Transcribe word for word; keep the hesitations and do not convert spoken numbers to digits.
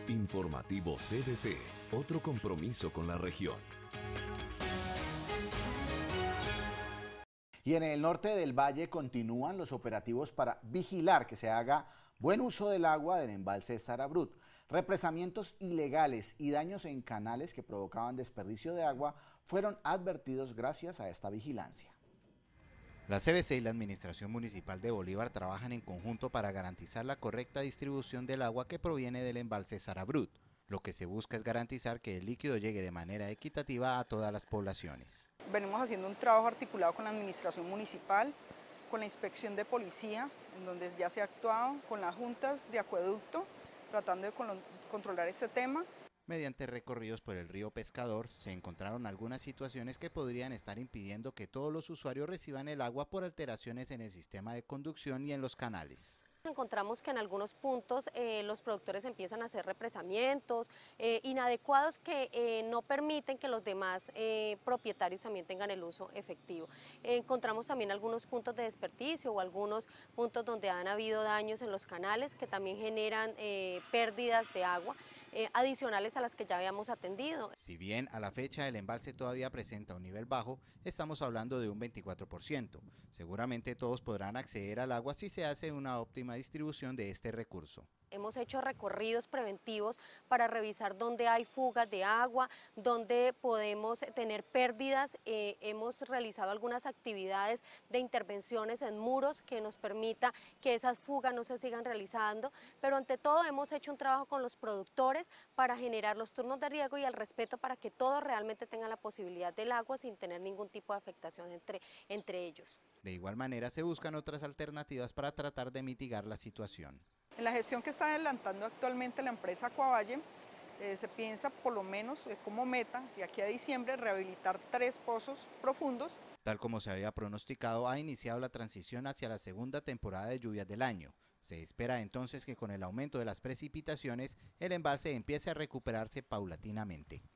Informativo C D C, otro compromiso con la región. Y en el norte del valle continúan los operativos para vigilar que se haga buen uso del agua del embalse Sarabrut. Represamientos ilegales y daños en canales que provocaban desperdicio de agua fueron advertidos gracias a esta vigilancia. La C B C y la Administración Municipal de Bolívar trabajan en conjunto para garantizar la correcta distribución del agua que proviene del embalse Sarabrut. Lo que se busca es garantizar que el líquido llegue de manera equitativa a todas las poblaciones. Venimos haciendo un trabajo articulado con la Administración Municipal, con la Inspección de Policía, en donde ya se ha actuado, con las juntas de acueducto, tratando de controlar este tema. Mediante recorridos por el río Pescador, se encontraron algunas situaciones que podrían estar impidiendo que todos los usuarios reciban el agua por alteraciones en el sistema de conducción y en los canales. Encontramos que en algunos puntos eh, los productores empiezan a hacer represamientos eh, inadecuados que eh, no permiten que los demás eh, propietarios también tengan el uso efectivo. Eh, encontramos también algunos puntos de desperdicio o algunos puntos donde han habido daños en los canales que también generan eh, pérdidas de agua eh, adicionales a las que ya habíamos atendido. Si bien a la fecha el embalse todavía presenta un nivel bajo, estamos hablando de un veinticuatro por ciento. Seguramente todos podrán acceder al agua si se hace una óptima distribución de este recurso. Hemos hecho recorridos preventivos para revisar dónde hay fugas de agua, dónde podemos tener pérdidas. Eh, hemos realizado algunas actividades de intervenciones en muros que nos permita que esas fugas no se sigan realizando, pero ante todo hemos hecho un trabajo con los productores para generar los turnos de riego y el respeto para que todos realmente tengan la posibilidad del agua sin tener ningún tipo de afectación entre, entre ellos. De igual manera se buscan otras alternativas para tratar de mitigar la situación. En la gestión que está adelantando actualmente la empresa Aquavalle, eh, se piensa por lo menos eh, como meta de aquí a diciembre rehabilitar tres pozos profundos. Tal como se había pronosticado, ha iniciado la transición hacia la segunda temporada de lluvias del año. Se espera entonces que con el aumento de las precipitaciones, el embalse empiece a recuperarse paulatinamente.